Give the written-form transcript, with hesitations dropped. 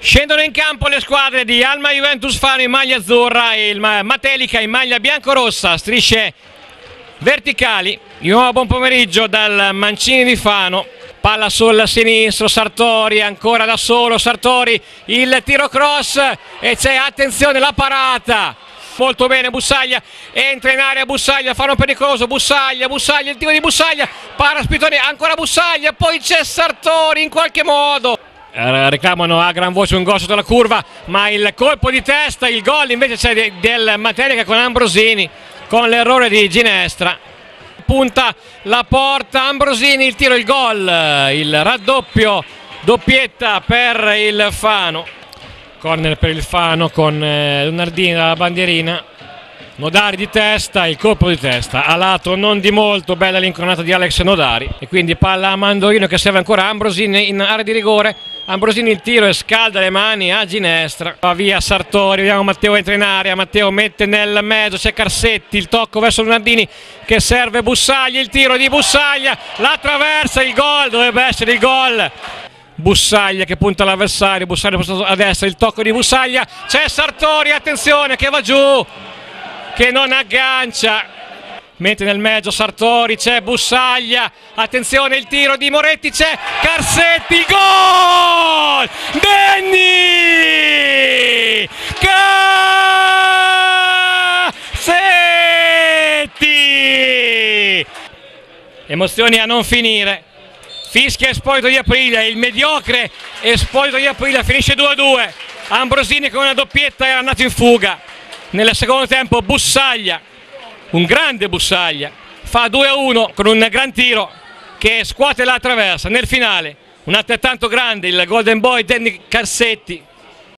Scendono in campo le squadre di Alma Juventus Fano in maglia azzurra e il Matelica in maglia biancorossa, strisce verticali. Di nuovo buon pomeriggio dal Mancini di Fano, palla sul sinistro, Sartori ancora da solo, Sartori il tiro cross e c'è, attenzione, la parata. Molto bene Bussaglia, entra in area Bussaglia, Fano pericoloso, Bussaglia, il tiro di Bussaglia, para Spitoni, ancora Bussaglia, poi c'è Sartori in qualche modo. Reclamano a gran voce un gol sotto la curva, ma il colpo di testa, il gol invece c'è del Matelica con Ambrosini, con l'errore di Ginestra. Punta la porta, Ambrosini, il tiro, il gol, il raddoppio, doppietta per il Fano. Corner per il Fano con Lunardini dalla bandierina. Nodari di testa, il colpo di testa a lato non di molto, bella l'incronata di Alex Nodari e quindi palla a Mandolino che serve ancora Ambrosini in area di rigore. Ambrosini il tiro e scalda le mani a Ginestra, va via Sartori, vediamo Matteo entra in area, Matteo mette nel mezzo, c'è Carsetti, il tocco verso Lunardini che serve Bussaglia, il tiro di Bussaglia, la traversa, il gol, dovrebbe essere il gol. Bussaglia che punta all'avversario, Bussaglia postato a destra, il tocco di Bussaglia, c'è Sartori, attenzione che va giù, che non aggancia, mette nel mezzo Sartori, c'è Bussaglia, attenzione il tiro di Moretti, c'è Carsetti, il gol! Denny! Carsetti! Emozioni a non finire. Fischia Esposito di Aprilia, il mediocre Esposito di Aprilia, finisce 2-2. Ambrosini con una doppietta era andato in fuga. Nel secondo tempo Bussaglia, un grande Bussaglia, fa 2-1 con un gran tiro che scuote la traversa. Nel finale un altrettanto grande il Golden Boy Denny Carsetti.